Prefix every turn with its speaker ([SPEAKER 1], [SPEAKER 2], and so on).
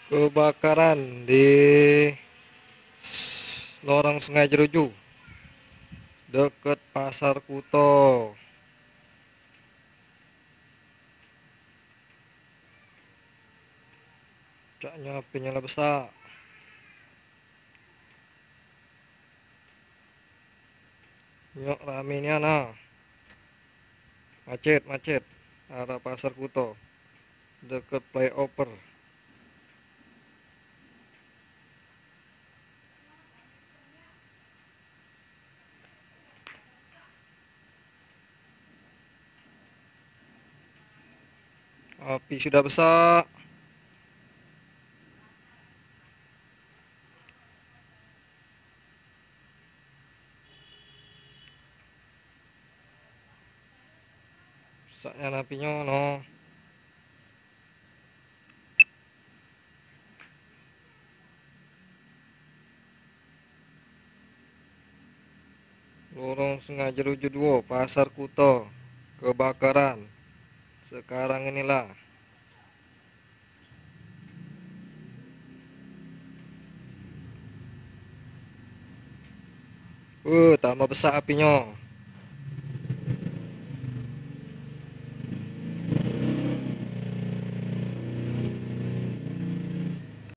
[SPEAKER 1] Kebakaran di lorong Sungai Jeruju deket Pasar Kuto. Caknya api nyala besar. Nyok rame ni ana. Macet arah Pasar Kuto deket flyover. Api sudah besar. Saknya apinya no. Lorong Sungai Jeruju 2 Pasar Kuto kebakaran. Sekarang inilah. Tambah besar apinya.